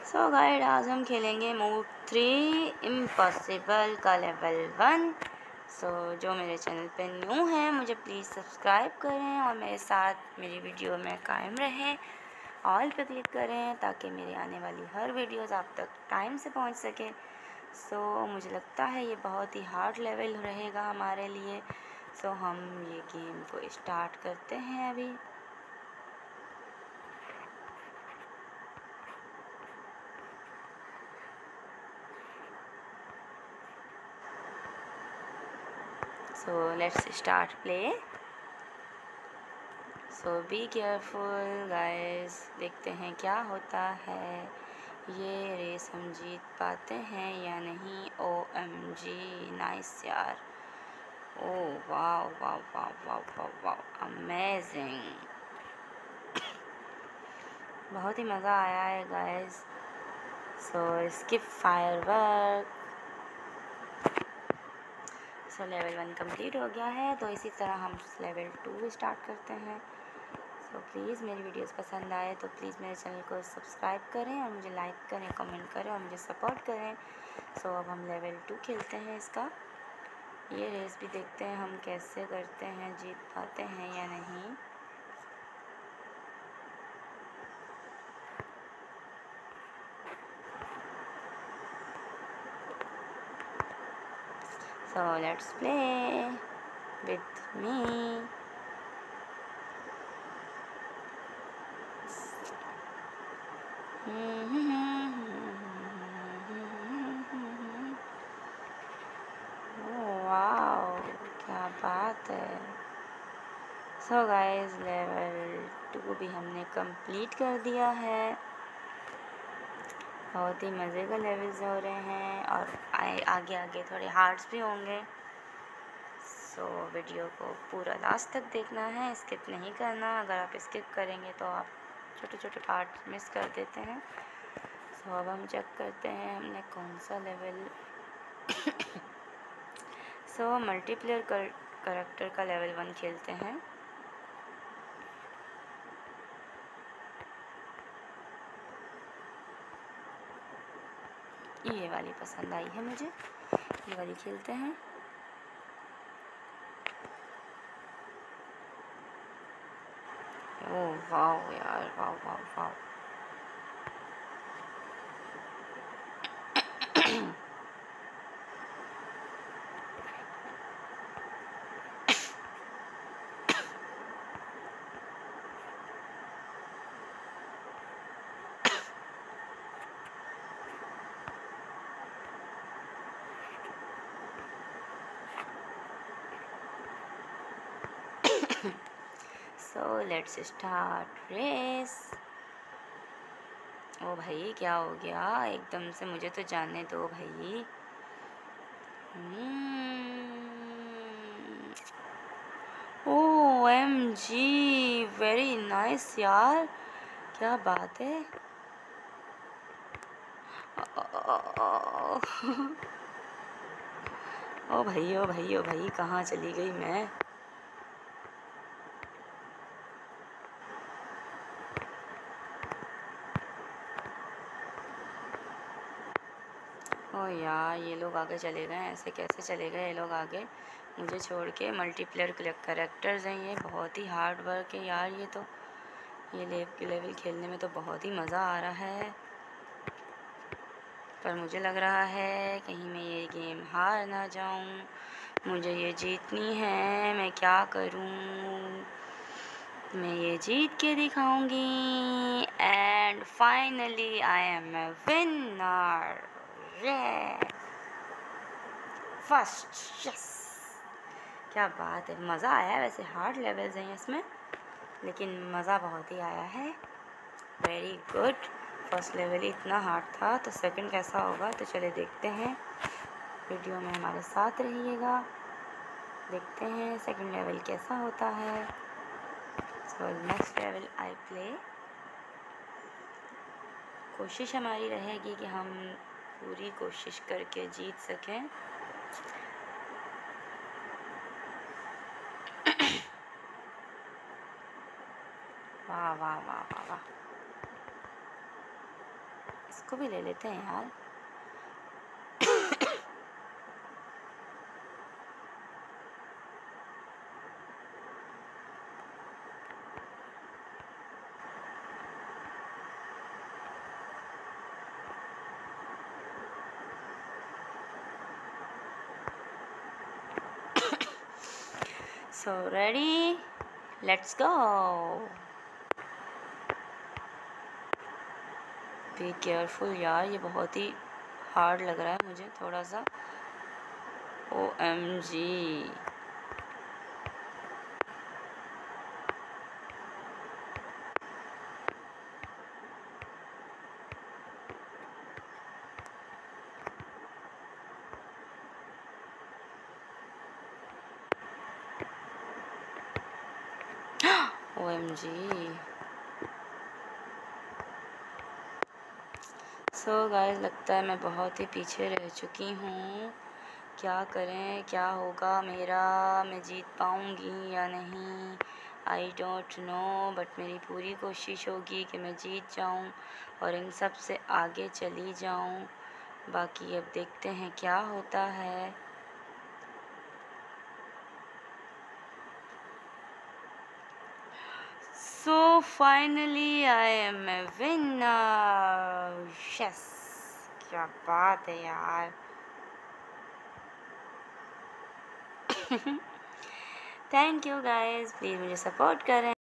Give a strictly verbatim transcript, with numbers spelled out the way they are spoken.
सो guide आज हम खेलेंगे मोड थ्री इम्पॉसिबल का लेवल वन। सो जो मेरे चैनल पे न्यू है मुझे प्लीज़ सब्सक्राइब करें और मेरे साथ मेरी वीडियो में कायम रहें। ऑल पे क्लिक करें ताकि मेरी आने वाली हर वीडियोस आप तक टाइम से पहुंच सके। सो मुझे लगता है ये बहुत ही हार्ड लेवल रहेगा हमारे लिए। सो हम ये गेम को स्टार्ट करते हैं अभी। So let's start play. So be careful guys। देखते हैं क्या होता है, ये रेस हम जीत पाते हैं या नहीं। ओ एम जी नाइस यार। ओ वाह वाह वाह वाह वाह वाह अमेजिंग। बहुत ही मज़ा आया है guys. So skip firework. So level one complete हो गया है, तो इसी तरह हम लेवल टू स्टार्ट करते हैं। सो प्लीज़ मेरी वीडियोस पसंद आए तो प्लीज़ मेरे चैनल को सब्सक्राइब करें और मुझे लाइक करें, कमेंट करें और मुझे सपोर्ट करें। सो अब हम लेवल टू खेलते हैं इसका। ये रेस भी देखते हैं हम कैसे करते हैं, जीत पाते हैं या नहीं। So let's play with me. Wow क्या बात है। सो गाइस लेवल टू भी हमने कंप्लीट कर दिया है। बहुत ही मज़े का लेवल्स हो रहे हैं और आए आगे आगे थोड़े हार्ड्स भी होंगे। सो वीडियो को पूरा लास्ट तक देखना है, स्किप नहीं करना। अगर आप स्किप करेंगे तो आप छोटे छोटे पार्ट मिस कर देते हैं। सो अब हम चेक करते हैं हमने कौन सा लेवल सो मल्टीप्लेयर कैरेक्टर का लेवल वन खेलते हैं। ये वाली पसंद आई है मुझे, ये वाली खेलते हैं। ओह वाह यार, वाह वाह वाह। So let's start race. ओ भाई क्या हो गया एकदम से, मुझे तो जानने दो भाई। O M G very nice यार, क्या बात है। ओ भाई ओ भाई ओ भाई कहाँ चली गई मैं। ओ यार ये लोग आगे चले गए, ऐसे कैसे चले गए ये लोग आगे मुझे छोड़ के। मल्टीप्लेयर कैरेक्टर्स हैं ये, बहुत ही हार्ड वर्क है यार। ये तो ये लेवल खेलने में तो बहुत ही मज़ा आ रहा है, पर मुझे लग रहा है कहीं मैं ये गेम हार ना जाऊं। मुझे ये जीतनी है, मैं क्या करूं, मैं ये जीत के दिखाऊंगी। And finally I am a winner, first. Yes क्या बात है, मज़ा आया। वैसे हार्ड लेवल्स हैं इसमें लेकिन मज़ा बहुत ही आया है। Very good. फर्स्ट लेवल ही इतना हार्ड था तो सेकंड कैसा होगा, तो चले देखते हैं। वीडियो में हमारे साथ रहिएगा, देखते हैं सेकंड लेवल कैसा होता है। So next level I play. कोशिश हमारी रहेगी कि हम पूरी कोशिश करके जीत सकें। वाह वाह वाह वाह वाह। इसको भी ले लेते हैं यार। So ready, let's go. Be careful यार, ये बहुत ही हार्ड लग रहा है मुझे थोड़ा सा। O M G. O M G. So guys, लगता है मैं बहुत ही पीछे रह चुकी हूँ। क्या करें, क्या होगा मेरा, मैं जीत पाऊँगी या नहीं, आई डोंट नो। बट मेरी पूरी कोशिश होगी कि मैं जीत जाऊँ और इन सब से आगे चली जाऊँ। बाकी अब देखते हैं क्या होता है। So finally I am a winner. Yes, क्या बात है यार। थैंक यू गाइस, प्लीज़ मुझे सपोर्ट करें।